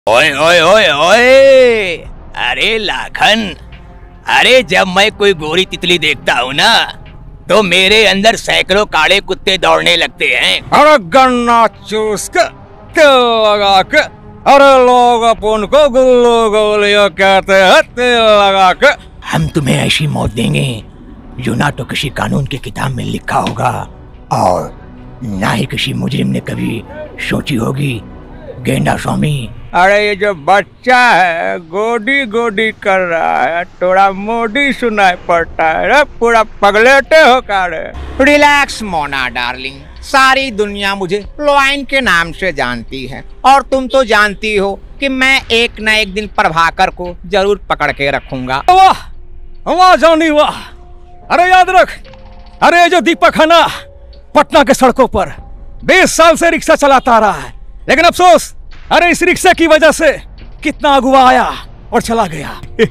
ओए ओए ओए ओए, अरे लाखन, अरे जब मैं कोई गोरी तितली देखता हूँ ना तो मेरे अंदर सैकड़ों काले कुत्ते दौड़ने लगते हैं। अरे गन्ना चूस के तेल लगा के, अरे लोग अपन को गुल्लू गोलियों कहते हैं तेल लगा के। हम तुम्हें ऐसी मौत देंगे जो ना तो किसी कानून की किताब में लिखा होगा और ना ही किसी मुजरिम ने कभी सोची होगी। गेंडा स्वामी, अरे ये जो बच्चा है गोडी गोडी कर रहा है, थोड़ा मोडी सुनाई पड़ता है। रे पूरा पगलेटे हो का रे। रिलैक्स मोना डार्लिंग, सारी दुनिया मुझे लोआइन के नाम से जानती है और तुम तो जानती हो कि मैं एक न एक दिन प्रभाकर को जरूर पकड़ के रखूंगा। वाह वाह जॉनी वाह। अरे याद रख, अरे जो दीपक है ना, पटना के सड़कों पर 20 साल से रिक्शा चलाता रहा है, लेकिन अफसोस अरे इस रिक्शा की वजह से कितना अगुआ आया और चला गया।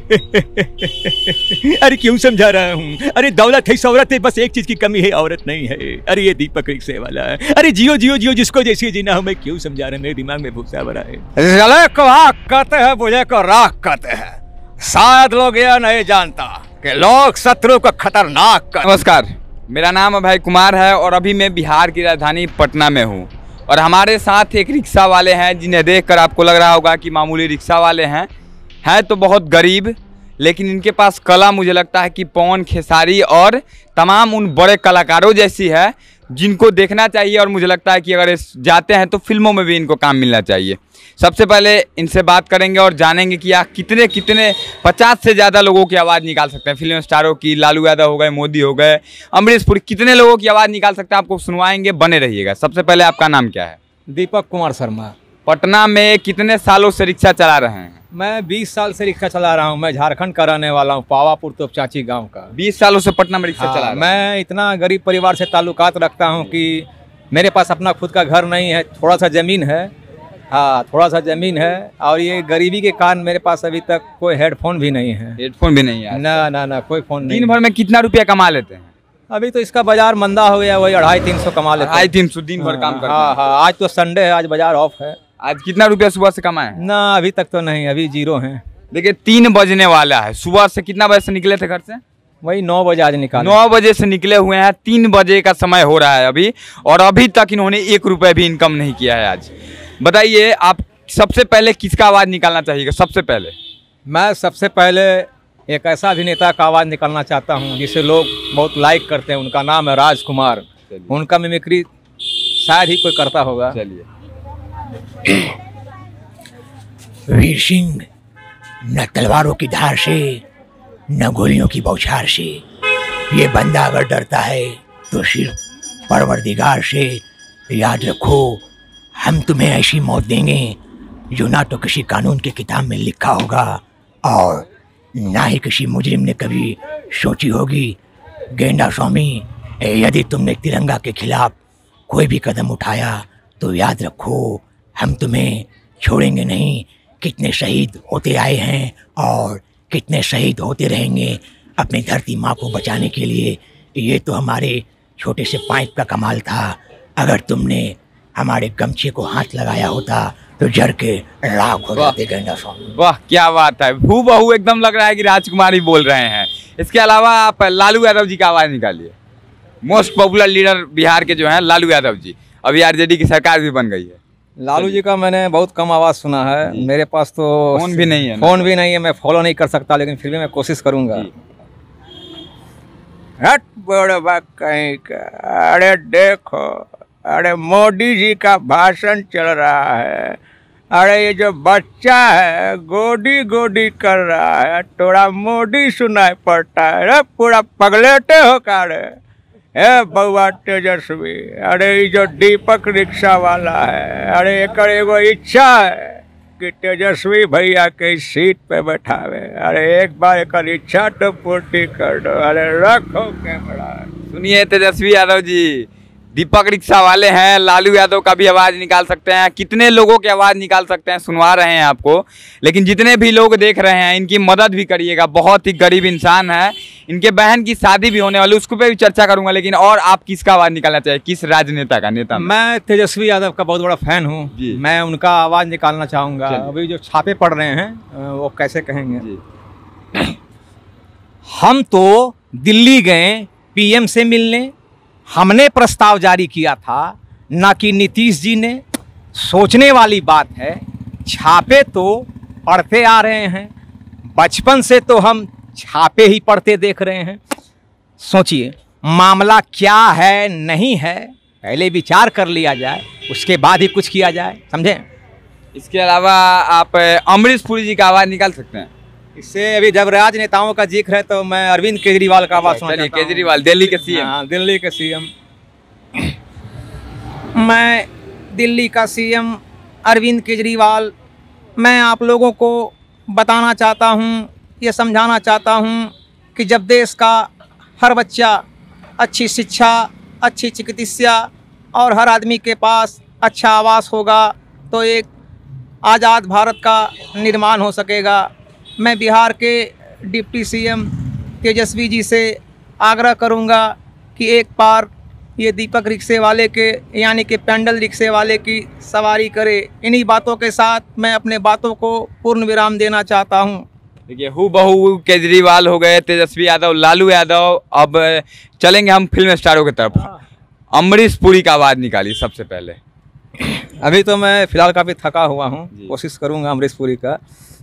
अरे क्यों समझा रहा हूँ, अरे दौलत है शौहरत है, बस एक चीज की कमी है, औरत नहीं है। अरे ये दीपक रिक्शे वाला है। अरे जियो जियो जियो, जिसको जैसे जीना हो। मैं क्यों समझा रहा हूँ, मेरे दिमाग में भूसा भरा है। जले को आग कहते हैं, बुझे को राख कहते हैं। शायद लोग यह नहीं जानता कि लोग शत्रु को खतरनाक कर। नमस्कार, मेरा नाम अभय कुमार है और अभी मैं बिहार की राजधानी पटना में हूँ और हमारे साथ एक रिक्शा वाले हैं जिन्हें देखकर आपको लग रहा होगा कि मामूली रिक्शा वाले हैं तो बहुत गरीब, लेकिन इनके पास कला मुझे लगता है कि पवन खेसारी और तमाम उन बड़े कलाकारों जैसी है जिनको देखना चाहिए और मुझे लगता है कि अगर जाते हैं तो फिल्मों में भी इनको काम मिलना चाहिए। सबसे पहले इनसे बात करेंगे और जानेंगे कि आप कितने 50 से ज़्यादा लोगों की आवाज़ निकाल सकते हैं। फिल्म स्टारों की, लालू यादव हो गए, मोदी हो गए, अमरीश पुरी, कितने लोगों की आवाज़ निकाल सकते हैं आपको सुनवाएंगे, बने रहिएगा। सबसे पहले आपका नाम क्या है? दीपक कुमार शर्मा। पटना में कितने सालों से रिक्शा चला रहे हैं? मैं 20 साल से रिक्शा चला रहा हूँ। मैं झारखंड का रहने वाला हूँ, पावापुर तो चाची गांव का। 20 सालों से पटना में रिक्शा चला रहा है। मैं इतना गरीब परिवार से ताल्लुकात रखता हूँ कि मेरे पास अपना खुद का घर नहीं है, थोड़ा सा ज़मीन है। हाँ, थोड़ा सा ज़मीन है और ये गरीबी के कारण मेरे पास अभी तक कोई हेडफोन भी नहीं है। हेडफोन भी नहीं है? ना ना ना, कोई फ़ोन नहीं। दिन भर में कितना रुपया कमा लेते हैं? अभी तो इसका बाजार मंदा हो गया, वही 250-300 कमा लेते हैं। 250-300 दिन भर काम करते हैं। हाँ हाँ, आज तो संडे है, आज बाजार ऑफ है। आज कितना रुपया सुबह से कमाए? ना अभी तक तो नहीं, अभी जीरो है। देखिए 3 बजने वाला है। सुबह से कितना बजे से निकले थे घर से? वही 9 बजे आज निकाले। 9 बजे से निकले हुए हैं, 3 बजे का समय हो रहा है अभी, और अभी तक इन्होंने 1 रुपये भी इनकम नहीं किया है आज। बताइए, आप सबसे पहले किसका आवाज़ निकालना चाहिए? सबसे पहले मैं सबसे पहले एक ऐसा अभिनेता का आवाज़ निकालना चाहता हूँ जिसे लोग बहुत लाइक करते हैं। उनका नाम है राजकुमार। उनका मिमिक्री शायद ही कोई करता होगा। चलिए। वीर सिंह, न तलवारों की धार से न गोलियों की बौछार से ये बंदा अगर डरता है तो सिर्फ परवरदिगार से। याद रखो, हम तुम्हें ऐसी मौत देंगे जो ना तो किसी कानून की किताब में लिखा होगा और ना ही किसी मुजरिम ने कभी सोची होगी। गेंडा स्वामी, यदि तुमने तिरंगा के खिलाफ कोई भी कदम उठाया तो याद रखो, हम तुम्हें छोड़ेंगे नहीं। कितने शहीद होते आए हैं और कितने शहीद होते रहेंगे अपनी धरती माँ को बचाने के लिए। ये तो हमारे छोटे से पाइप का कमाल था। अगर तुमने हमारे गमछे को हाथ लगाया होता तो जड़ के राख हो जाते। गेंडा स्वामी, वाह क्या बात है, हूबहू एकदम लग रहा है कि राजकुमार ही बोल रहे हैं। इसके अलावा आप लालू यादव जी का आवाज़ निकालिए। मोस्ट पॉपुलर लीडर बिहार के जो हैं लालू यादव जी, अभी आरजेडी की सरकार भी बन गई है। लालू जी का मैंने बहुत कम आवाज़ सुना है। मेरे पास तो फोन भी नहीं है। फोन भी नहीं है, मैं फॉलो नहीं कर सकता, लेकिन फिर भी मैं कोशिश करूंगा। हट बड़बा कहीं का। अरे देखो, अरे मोदी जी का भाषण चल रहा है। अरे ये जो बच्चा है गोडी गोडी कर रहा है, थोड़ा मोदी सुनाई पड़ता है। रे पूरा पगलेटे हो का रे। हे बउआ तेजस्वी, अरे ये जो दीपक रिक्शा वाला है, अरे एक एगो इच्छा है कि तेजस्वी भैया के सीट पे बैठावे। अरे एक बार एक इच्छा तो पूर्ति कर दो। अरे रखो कैमरा। सुनिए तेजस्वी यादव जी, दीपक रिक्शा वाले हैं, लालू यादव का भी आवाज़ निकाल सकते हैं, कितने लोगों की आवाज़ निकाल सकते हैं सुनवा रहे हैं आपको। लेकिन जितने भी लोग देख रहे हैं इनकी मदद भी करिएगा, बहुत ही गरीब इंसान है। इनके बहन की शादी भी होने वाली, उसको पे भी चर्चा करूंगा। लेकिन और आप किसका आवाज़ निकालना चाहिए, किस राजनेता का नेता? मैं तेजस्वी यादव का बहुत बड़ा फैन हूँ, मैं उनका आवाज़ निकालना चाहूँगा। अभी जो छापे पड़ रहे हैं वो कैसे कहेंगे। हम तो दिल्ली गए पीएम से मिलने, हमने प्रस्ताव जारी किया था, ना कि नीतीश जी ने। सोचने वाली बात है, छापे तो पढ़ते आ रहे हैं, बचपन से तो हम छापे ही पढ़ते देख रहे हैं। सोचिए मामला क्या है नहीं है, पहले विचार कर लिया जाए, उसके बाद ही कुछ किया जाए, समझें। इसके अलावा आप अमरीश पुरी जी का आवाज़ निकाल सकते हैं। इससे अभी जब राजनेताओं का जिक्र है तो मैं अरविंद केजरीवाल का आवाज़ सुना चाहता हूं। केजरीवाल दिल्ली के सीएम। हाँ, दिल्ली के सीएम। मैं दिल्ली का सीएम अरविंद केजरीवाल, मैं आप लोगों को बताना चाहता हूँ, ये समझाना चाहता हूँ कि जब देश का हर बच्चा अच्छी शिक्षा, अच्छी चिकित्सा और हर आदमी के पास अच्छा आवास होगा तो एक आज़ाद भारत का निर्माण हो सकेगा। मैं बिहार के डिप्टी सीएम तेजस्वी जी से आग्रह करूंगा कि एक बार ये दीपक रिक्शे वाले के यानी कि पेंडल रिक्शे वाले की सवारी करे। इन्हीं बातों के साथ मैं अपने बातों को पूर्ण विराम देना चाहता हूं। देखिए हूबहू केजरीवाल हो गए, तेजस्वी यादव, लालू यादव। अब चलेंगे हम फिल्म स्टारों की तरफ। अमरीश पुरी का आवाज़ निकालिए सबसे पहले। अभी तो मैं फिलहाल काफ़ी थका हुआ हूँ, कोशिश करूँगा अमरीश पुरी का।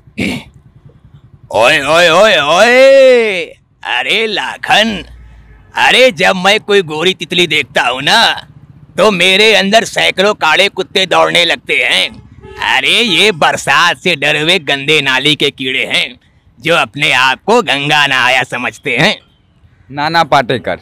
ओए ओए ओए ओए, अरे लाखन, अरे जब मैं कोई गोरी तितली देखता हूँ ना तो मेरे अंदर सैकड़ों काले कुत्ते दौड़ने लगते हैं। अरे ये बरसात से डरे हुए गंदे नाली के कीड़े हैं जो अपने आप को गंगा नहाया समझते हैं। नाना पाटेकर।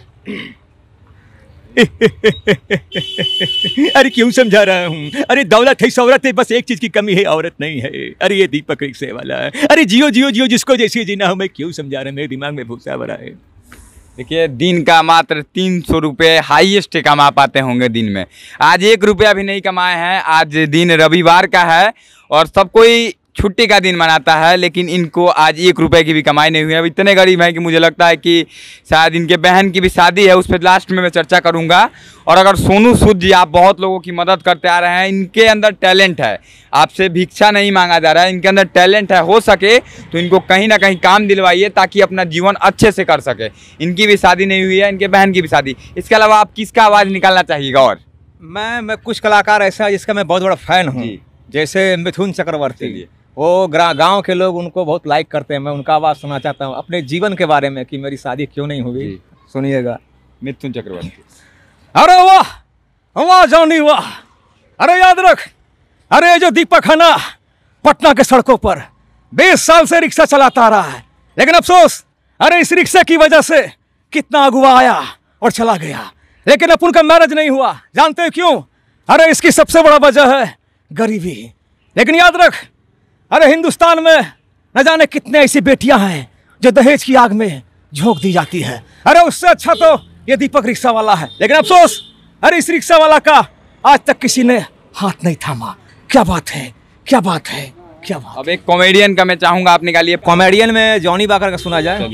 अरे क्यों समझा रहा हूँ, अरे दौलत है शौहरत है, बस एक चीज की कमी है, औरत नहीं है। अरे ये दीपक रिक्शे वाला है, अरे जियो जियो जियो, जिसको जैसे जीना हो। मैं क्यों समझा रहा हूँ, मेरे दिमाग में भूसा भरा है। देखिए दिन का मात्र 300 रुपये हाईएस्ट कमा पाते होंगे दिन में। आज 1 रुपया भी नहीं कमाए हैं। आज दिन रविवार का है और सब कोई छुट्टी का दिन मनाता है, लेकिन इनको आज 1 रुपये की भी कमाई नहीं हुई है। अब इतने गरीब हैं कि मुझे लगता है कि शायद इनके बहन की भी शादी है, उस पर लास्ट में मैं चर्चा करूंगा। और अगर सोनू सूद जी, आप बहुत लोगों की मदद करते आ रहे हैं, इनके अंदर टैलेंट है, आपसे भिक्षा नहीं मांगा जा रहा है, इनके अंदर टैलेंट है। हो सके तो इनको कहीं ना कहीं काम दिलवाइए ताकि अपना जीवन अच्छे से कर सके। इनकी भी शादी नहीं हुई है, इनके बहन की भी शादी। इसके अलावा आप किसका आवाज़ निकालना चाहिएगा? और मैं कुछ कलाकार ऐसा है जिसका मैं बहुत बड़ा फ़ैन हूँ, जैसे मिथुन चक्रवर्ती। वो गांव के लोग उनको बहुत लाइक करते हैं, मैं उनका आवाज़ सुनना चाहता हूँ अपने जीवन के बारे में कि मेरी शादी क्यों नहीं हुई। सुनिएगा मिथुन चक्रवर्ती। अरे वाह वाह जॉनी वाह, अरे याद रख, अरे ये जो दीपक है ना, पटना के सड़कों पर 20 साल से रिक्शा चलाता रहा है, लेकिन अफसोस, अरे इस रिक्शे की वजह से कितना अगुआ आया और चला गया, लेकिन अपन का मैरिज नहीं हुआ। जानते हो क्यों? अरे इसकी सबसे बड़ा वजह है गरीबी। लेकिन याद रख, अरे हिंदुस्तान में न जाने कितने ऐसी बेटियां हैं जो दहेज की आग में झोंक दी जाती है। अरे उससे अच्छा तो ये दीपक रिक्शा वाला है, लेकिन अफसोस, अरे इस रिक्शा वाला का आज तक किसी ने हाथ नहीं थामा। क्या बात है, क्या बात है, क्या बात। अब एक कॉमेडियन का मैं चाहूंगा आप निकालिए। कॉमेडियन में जॉनी वाकर का सुना जाए।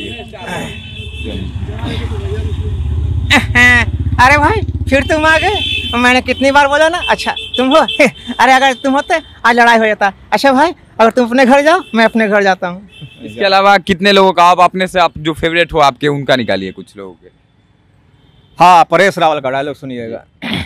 अरे भाई फिर तुम आ गए, मैंने कितनी बार बोला ना। अच्छा तुम हो? अरे अगर तुम होते आज लड़ाई हो जाता। अच्छा भाई अगर तुम अपने घर जाओ, मैं अपने घर जाता हूँ। इसके अलावा कितने लोगों का आप अपने से, आप जो फेवरेट हो आपके, उनका निकालिए कुछ लोगों के। हाँ, परेश रावल का डायलॉग सुनिएगा।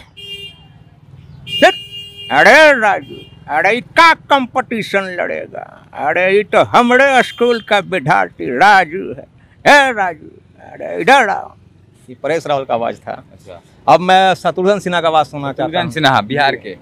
अरे राजू, अरे का कंपटीशन लड़ेगा? अरे ये तो हमारे स्कूल का विद्यार्थी राजू है। ए राजू, अरे इधर आओ। ये परेश रावल का आवाज था। अच्छा, अब मैं शत्रुघ्न सिन्हा का आवाज सुनना चाहता हूँ। सिन्हा बिहार के।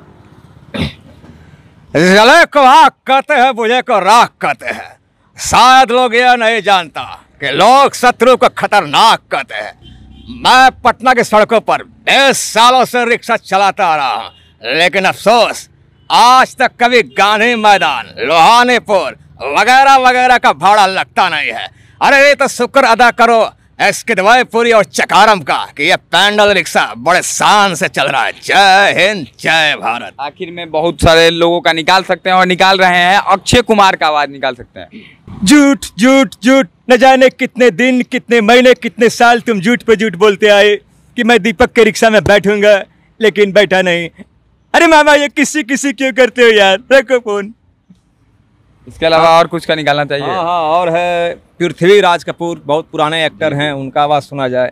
जले को आग कहते हैं, बुझे को राख कहते हैं। शायद लोग यह नहीं जानता कि लोग शत्रु को खतरनाक कहते हैं। मैं पटना के सड़कों पर 20 सालों से रिक्शा चलाता आ रहा हूँ, लेकिन अफसोस आज तक कभी गांधी मैदान, लोहानीपुर वगैरह वगैरह का भाड़ा लगता नहीं है। अरे ये तो शुक्र अदा करो इसकी दवाई पूरी और चकारम का कि ये पैंडल रिक्शा बड़े शान से चल रहा है। जय हिंद, जय भारत। आखिर में बहुत सारे लोगों का निकाल सकते हैं और निकाल रहे हैं। अक्षय कुमार का आवाज निकाल सकते हैं। झूठ झूठ झूठ, न जाने कितने दिन, कितने महीने, कितने साल तुम झूठ पे झूठ बोलते आए कि मैं दीपक के रिक्शा में बैठूंगा, लेकिन बैठा नहीं। अरे मामा, ये किसी किसी क्यों करते हो यार? रखो फोन। इसके अलावा और कुछ का निकालना चाहिए? हाँ, और है पृथ्वीराज कपूर, बहुत पुराने एक्टर हैं, उनका आवाज सुना जाए।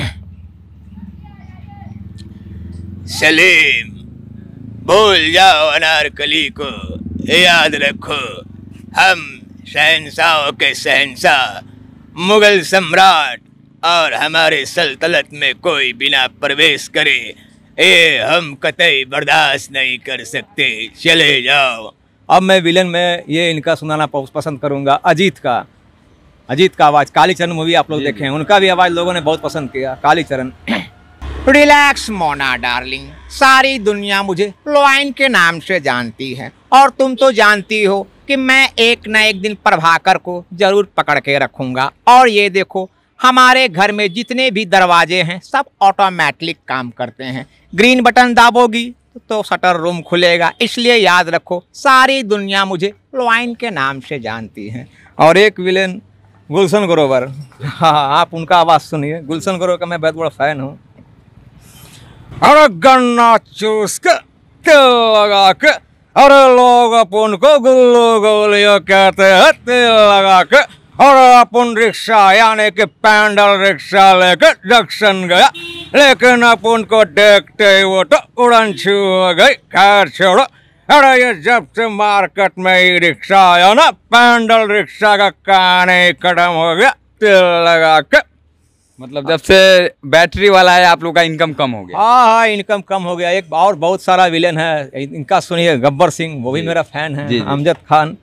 सलीम, भूल जाओ अनारकली को, याद रखो हम शहंशाहों के शहंशाह, मुगल सम्राट, और हमारे सल्तनत में कोई बिना प्रवेश करे ये हम कतई बर्दाश्त नहीं कर सकते। चले जाओ। अब मैं विलन में ये इनका सुनाना पसंद करूंगा, अजीत का आवाज। कालीचरण मूवी आप लोग देखे हैं, उनका भी आवाज लोगों ने बहुत पसंद किया। कालीचरण। रिलैक्स मोना डार्लिंग, सारी दुनिया मुझे लोआइन के नाम से जानती है और तुम तो जानती हो कि मैं एक न एक दिन प्रभाकर को जरूर पकड़ के रखूंगा। और ये देखो, हमारे घर में जितने भी दरवाजे हैं सब ऑटोमेटिक काम करते हैं। ग्रीन बटन दाबोगी तो शटर रूम खुलेगा। इसलिए याद रखो, सारी दुनिया मुझे लोआइन के नाम से जानती है। और एक विलेन गुलशन ग्रोवर। हाँ, आप उनका आवाज सुनिए। गुलशन ग्रोवर का मैं बहुत बड़ा फैन हूँ। अरे गन्ना चूस के तेल लगा के, अरे लोग अपन को गुल्लू गोलियों कहते हैं, तेल लगा के, और अपन रिक्शा यानी कि पैंडल रिक्शा लेकर जंक्शन गया, लेकिन अपन को देखते ही वो तो उड़न छू हो गई। खैर छोड़ो। अरे ये जब से मार्केट में ही रिक्शा आया ना, पैंडल रिक्शा का कहानी खत्म हो गया। तेल लगा के, मतलब जब से बैटरी वाला है आप लोग का इनकम कम हो गया? हाँ, इनकम कम हो गया। एक और बहुत सारा विलेन है, इनका सुनिए। गब्बर सिंह, वो भी मेरा फैन है। अमजद खान।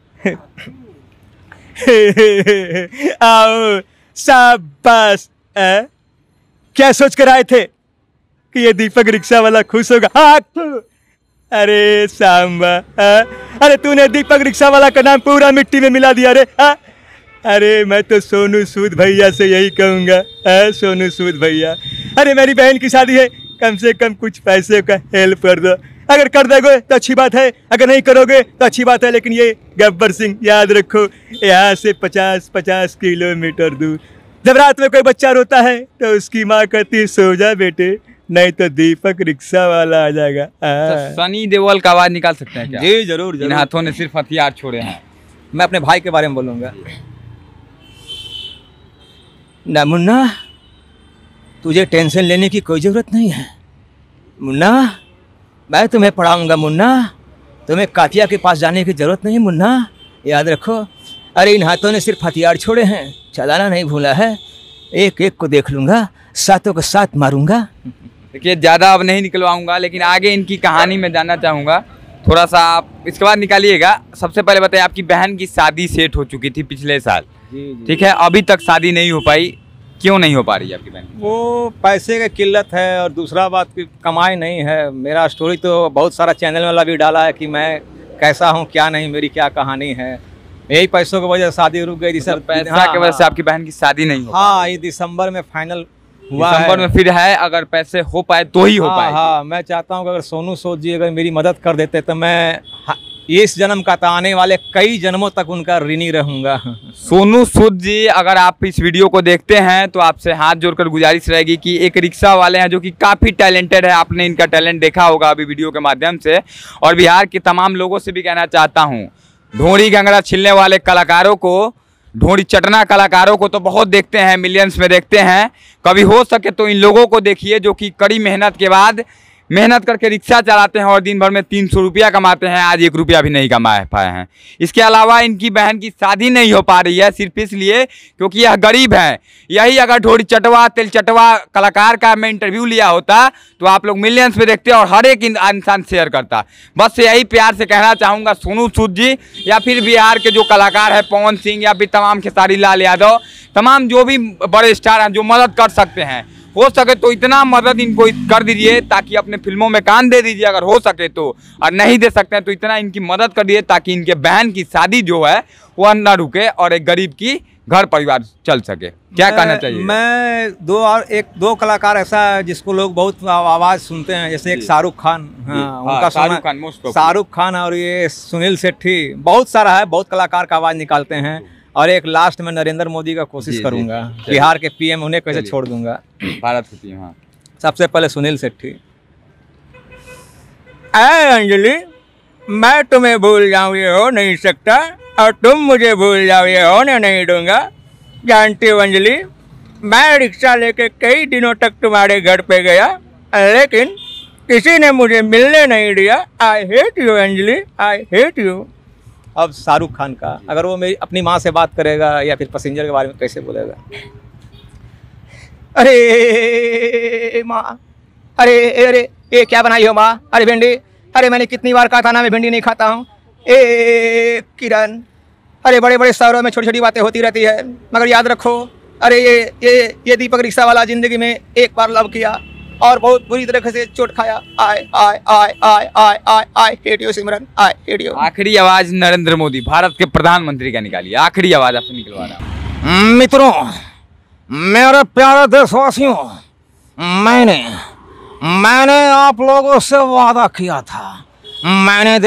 आओ शाबाश। क्या सोच कर आए थे कि ये दीपक रिक्शा वाला खुश होगा? अरे सांबा, अरे तूने दीपक रिक्शा वाला का नाम पूरा मिट्टी में मिला दिया रे। अरे मैं तो सोनू सूद भैया से यही कहूँगा। सोनू सूद भैया, अरे मेरी बहन की शादी है, कम से कम कुछ पैसे का हेल्प कर दो। अगर कर दोगे तो अच्छी बात है, अगर नहीं करोगे तो अच्छी बात है। लेकिन ये गब्बर सिंह, याद रखो, यहाँ से 50-50 किलोमीटर दूर जब रात में कोई बच्चा रोता है तो उसकी माँ कहती है सो जा बेटे, नहीं तो दीपक रिक्शा वाला आ जाएगा। सनी देओल का आवाज निकाल सकते हैं क्या? जी जरूर जरूर। इन हाथों ने सिर्फ हथियार छोड़े हैं। मैं अपने भाई के बारे में बोलूँगा। ना मुन्ना, तुझे टेंशन लेने की कोई ज़रूरत नहीं है। मुन्ना, मैं तुम्हें पढ़ाऊँगा। मुन्ना, तुम्हें कातिया के पास जाने की ज़रूरत नहीं है। मुन्ना, याद रखो। अरे इन हाथों ने सिर्फ हथियार छोड़े हैं, चलाना नहीं भूला है। एक एक को देख लूँगा, सातों को साथ मारूंगा। देखिए, ज़्यादा अब नहीं निकलवाऊंगा, लेकिन आगे इनकी कहानी में जानना चाहूँगा थोड़ा सा। आप इसके बाद निकालिएगा। सबसे पहले बताइए, आपकी बहन की शादी सेट हो चुकी थी पिछले साल, ठीक है, अभी तक शादी नहीं हो पाई, क्यों नहीं हो पा रही है आपकी बहन? वो पैसे की किल्लत है, और दूसरा बात की कमाई नहीं है। मेरा स्टोरी तो बहुत सारा चैनल वाला भी डाला है कि मैं कैसा हूँ, क्या नहीं, मेरी क्या कहानी है। यही पैसों की वजह से शादी रुक गई। पैसा की वजह से आपकी बहन की शादी नहीं हो? हाँ, ये दिसंबर में फाइनल हुआ। दिसंबर में फिर है, अगर पैसे हो पाए तो ही हो पाए। हाँ, मैं चाहता हूँ कि अगर सोनू सूद जी अगर मेरी मदद कर देते तो मैं इस जन्म का तो आने वाले कई जन्मों तक उनका ऋणी रहूंगा। सोनू सूद जी, अगर आप इस वीडियो को देखते हैं तो आपसे हाथ जोड़कर गुजारिश रहेगी कि एक रिक्शा वाले हैं जो कि काफ़ी टैलेंटेड है, आपने इनका टैलेंट देखा होगा अभी वीडियो के माध्यम से। और बिहार के तमाम लोगों से भी कहना चाहता हूँ, ढोरी गंगड़ा छिलने वाले कलाकारों को, ढोरी चटना कलाकारों को तो बहुत देखते हैं, मिलियंस में देखते हैं। कभी हो सके तो इन लोगों को देखिए जो कि कड़ी मेहनत के बाद मेहनत करके रिक्शा चलाते हैं और दिन भर में 300 रुपया कमाते हैं। आज 1 रुपया भी नहीं कमा पाए हैं। इसके अलावा इनकी बहन की शादी नहीं हो पा रही है सिर्फ इसलिए क्योंकि यह गरीब है। यही अगर ढोरी चटवा, तिल चटवा कलाकार का मैं इंटरव्यू लिया होता तो आप लोग मिलियंस में देखते और हर एक इंसान शेयर करता। बस यही प्यार से कहना चाहूँगा सोनू सूद जी, या फिर बिहार के जो कलाकार हैं, पवन सिंह, या फिर तमाम खेसारी लाल यादव, तमाम जो भी बड़े स्टार हैं जो मदद कर सकते हैं, हो सके तो इतना मदद इनको कर दीजिए ताकि अपने फिल्मों में कान दे दीजिए अगर हो सके तो, और नहीं दे सकते हैं तो इतना इनकी मदद कर दीजिए ताकि इनके बहन की शादी जो है वह न रुके और एक गरीब की घर परिवार चल सके, क्या कहना चाहिए? मैं दो कलाकार ऐसा है जिसको लोग बहुत आवाज़ सुनते हैं, जैसे एक शाहरुख खान, हाँ, उनका शाहरुख खान मोस्ट शाहरुख खान, और ये सुनील शेट्टी, बहुत सारा है, बहुत कलाकार का आवाज़ निकालते हैं। और एक लास्ट में नरेंद्र मोदी का कोशिश करूंगा, बिहार के पीएम, उन्हें कैसे छोड़ दूंगा, भारत के पीएम। हाँ, सबसे पहले सुनील शेट्टी। अंजलि, मैं तुम्हें भूल जाऊं ये हो नहीं सकता, और तुम मुझे भूल जाओ ये होने नहीं दूंगा। जानती हो अंजलि, मैं रिक्शा लेके कई दिनों तक तुम्हारे घर पे गया, लेकिन किसी ने मुझे मिलने नहीं दिया। I hate you Anjali, I hate you. अब शाहरुख खान का, अगर वो मेरी अपनी माँ से बात करेगा या फिर पैसेंजर के बारे में कैसे बोलेगा? अरे माँ, अरे अरे ये क्या बनाई हो माँ? अरे भिंडी, अरे मैंने कितनी बार कहा था ना मैं भिंडी नहीं खाता हूँ। ए किरण, अरे बड़े बड़े शहरों में छोटी छोटी बातें होती रहती है, मगर याद रखो, अरे ये दीपक रिक्शा वाला जिंदगी में एक बार लव किया और बहुत बुरी तरह से चोट खाया। I I I I I I I hate you Simran, I hate you. आखिरी आवाज नरेंद्र मोदी, भारत के प्रधानमंत्री का निकालिए, आखिरी आवाज आपसे निकलवा रहा। मित्रों, मेरे प्यारे देशवासियों, मैंने आप लोगों से वादा किया था। मैंने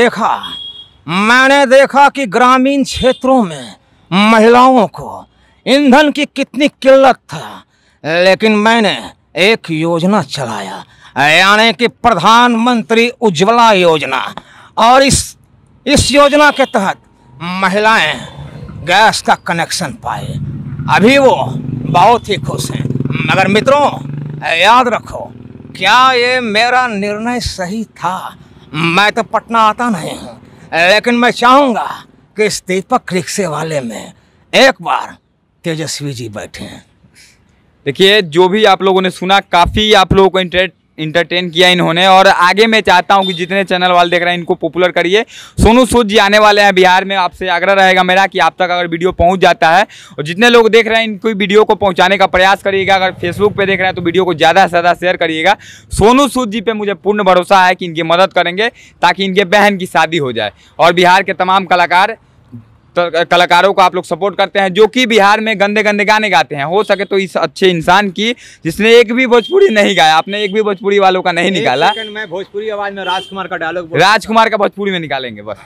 देखा कि ग्रामीण क्षेत्रों में महिलाओं को ईंधन की कितनी किल्लत था, लेकिन मैंने एक योजना चलाया, यानी कि प्रधानमंत्री उज्ज्वला योजना। और इस योजना के तहत महिलाएं गैस का कनेक्शन पाए। अभी वो बहुत ही खुश हैं। मगर मित्रों, याद रखो, क्या ये मेरा निर्णय सही था? मैं तो पटना आता नहीं हूँ, लेकिन मैं चाहूँगा कि इस दीपक रिक्शे वाले में एक बार तेजस्वी जी बैठे हैं। देखिए, जो भी आप लोगों ने सुना, काफ़ी आप लोगों को इंटरटेन किया इन्होंने, और आगे मैं चाहता हूं कि जितने चैनल वाले देख रहे हैं इनको पॉपुलर करिए। सोनू सूद जी आने वाले हैं बिहार में, आपसे आग्रह रहेगा मेरा कि आप तक अगर वीडियो पहुंच जाता है, और जितने लोग देख रहे हैं इनको वीडियो को पहुंचाने का प्रयास करिएगा। अगर फेसबुक पे देख रहे हैं तो वीडियो को ज़्यादा से ज़्यादा शेयर करिएगा। सोनू सूद जी पे मुझे पूर्ण भरोसा है कि इनकी मदद करेंगे ताकि इनके बहन की शादी हो जाए। और बिहार के तमाम कलाकारों को आप लोग सपोर्ट करते हैं जो कि बिहार में गंदे गंदे गाने गाते हैं। हो सके तो इस अच्छे इंसान की, जिसने एक भी भोजपुरी नहीं गाया, आपने एक भी भोजपुरी वालों का नहीं निकाला। मैं भोजपुरी आवाज में राजकुमार का डायलॉग, राजकुमार का भोजपुरी में निकालेंगे बस।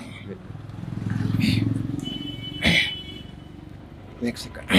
एक सेकंड।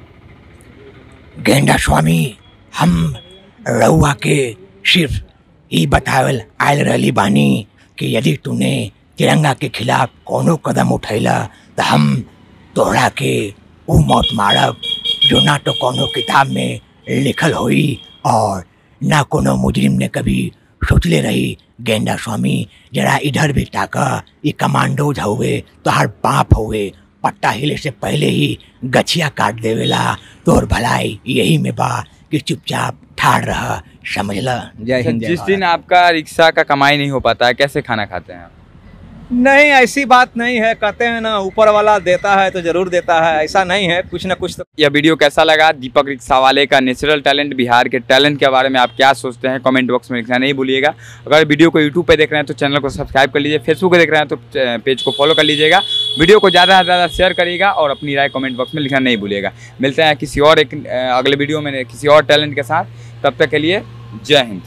गेंडा स्वामी, हम रउआ के सिर्फ ई बतावल आयल रहली बानी कि यदि तूने तिरंगा के खिलाफ कोनो कदम उठैला तो हम तोहरा के ऊ मौत मारब जो ना तो कोनो किताब में लिखल होई और ना कोनो मुजरिम ने कभी सोचले रही। गेंडा स्वामी, जरा इधर भी ताका, ये कमांडोज हुए तो हर बाप हुए, पट्टा हिले से पहले ही गछिया काट देवेला। तोर भलाई यही में बा कि चुपचाप ठाड़ रहा, समझला। जय हिंद। जिस दिन आपका रिक्शा का कमाई नहीं हो पाता है, कैसे खाना खाते हैं? नहीं, ऐसी बात नहीं है, कहते हैं ना ऊपर वाला देता है तो जरूर देता है, ऐसा नहीं है, कुछ ना कुछ तो। यह वीडियो कैसा लगा? दीपक रिक्शा वाले का नेचुरल टैलेंट, बिहार के टैलेंट के बारे में आप क्या सोचते हैं? कमेंट बॉक्स में लिखना नहीं भूलिएगा। अगर वीडियो को यूट्यूब पे देख रहे हैं तो चैनल को सब्सक्राइब कर लीजिए, फेसबुक पे देख रहे हैं तो पेज को फॉलो कर लीजिएगा। वीडियो को ज़्यादा से ज़्यादा शेयर करिएगा और अपनी राय कमेंट बॉक्स में लिखना नहीं भूलिएगा। मिलते हैं किसी और एक अगले वीडियो में किसी और टैलेंट के साथ। तब तक के लिए जय हिंद।